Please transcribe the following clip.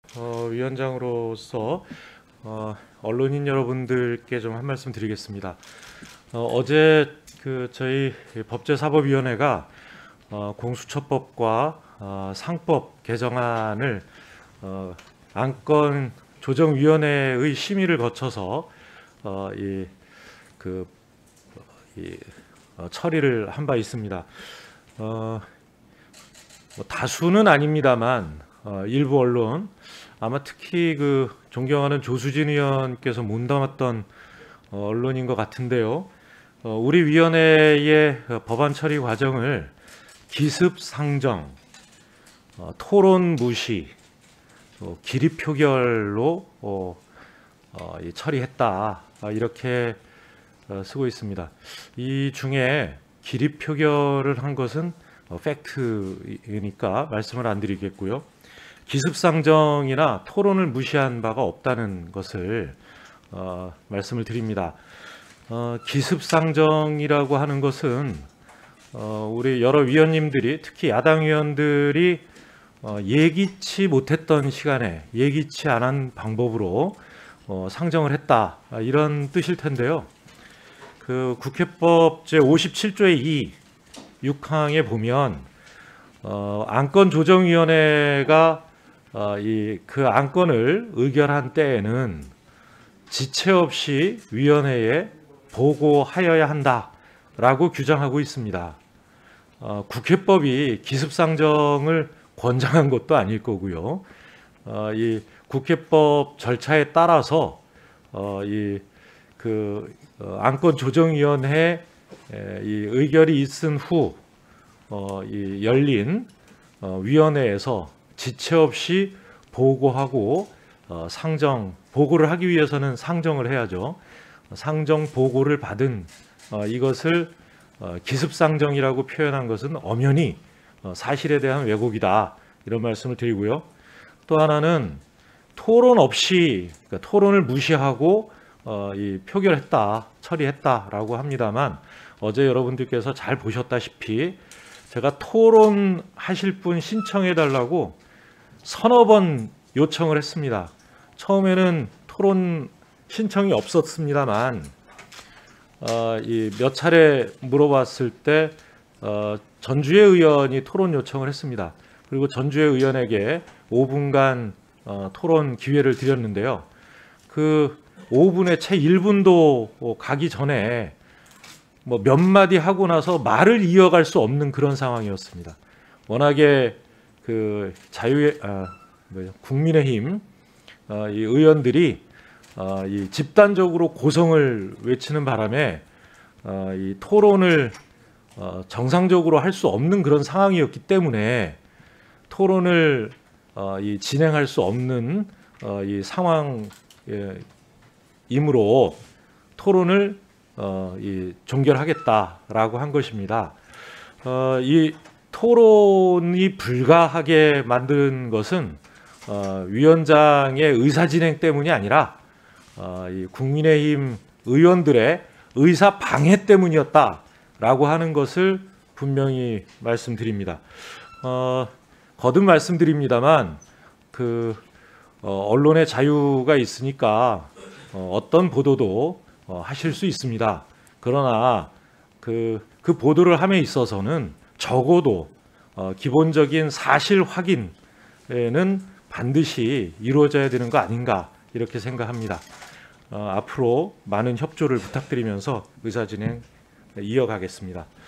위원장으로서 언론인 여러분들께 좀 한 말씀 드리겠습니다. 어제 저희 법제사법위원회가 공수처법과 상법 개정안을 안건 조정위원회의 심의를 거쳐서 처리를 한 바 있습니다. 다수는 아닙니다만 일부 언론, 아마 특히 존경하는 조수진 의원께서 문담았던 언론인 것 같은데요. 우리 위원회의 법안 처리 과정을 기습 상정, 토론 무시, 기립 표결로 처리했다, 이렇게 쓰고 있습니다. 이 중에 기립 표결을 한 것은 팩트이니까 말씀을 안 드리겠고요. 기습상정이나 토론을 무시한 바가 없다는 것을 말씀을 드립니다. 기습상정이라고 하는 것은 우리 여러 위원님들이, 특히 야당 위원들이 예기치 못했던 시간에 예기치 않은 방법으로 상정을 했다, 이런 뜻일 텐데요. 국회법 제57조의 2 6항에 보면 안건조정위원회가 그 안건을 의결한 때에는 지체 없이 위원회에 보고하여야 한다라고 규정하고 있습니다. 국회법이 기습상정을 권장한 것도 아닐 거고요. 이 국회법 절차에 따라서 안건조정위원회 이 의결이 있은 후 열린 위원회에서 지체 없이 보고하고 보고를 하기 위해서는 상정을 해야죠. 상정 보고를 받은 이것을 기습상정이라고 표현한 것은 엄연히 사실에 대한 왜곡이다, 이런 말씀을 드리고요. 또 하나는 토론 없이, 그러니까 토론을 무시하고 표결했다, 처리했다라고 합니다만, 어제 여러분들께서 잘 보셨다시피 제가 토론하실 분 신청해 달라고 서너 번 요청을 했습니다. 처음에는 토론 신청이 없었습니다만 몇 차례 물어봤을 때 전주혜 의원이 토론 요청을 했습니다. 그리고 전주혜 의원에게 5분간 토론 기회를 드렸는데요. 그 5분의 채 1분도 가기 전에 몇 마디 하고 나서 말을 이어갈 수 없는 그런 상황이었습니다. 워낙에 국민의힘 이 의원들이 집단적으로 고성을 외치는 바람에 이 토론을 정상적으로 할 수 없는 그런 상황이었기 때문에 토론을 진행할 수 없는 이 상황이므로 토론을 종결하겠다라고 한 것입니다. 이 토론이 불가하게 만든 것은 위원장의 의사진행 때문이 아니라 이 국민의힘 의원들의 의사 방해 때문이었다라고 하는 것을 분명히 말씀드립니다. 거듭 말씀드립니다만 언론의 자유가 있으니까 어떤 보도도 하실 수 있습니다. 그러나 그 보도를 함에 있어서는 적어도 기본적인 사실 확인은 반드시 이루어져야 되는 거 아닌가, 이렇게 생각합니다. 앞으로 많은 협조를 부탁드리면서 의사진행 이어가겠습니다.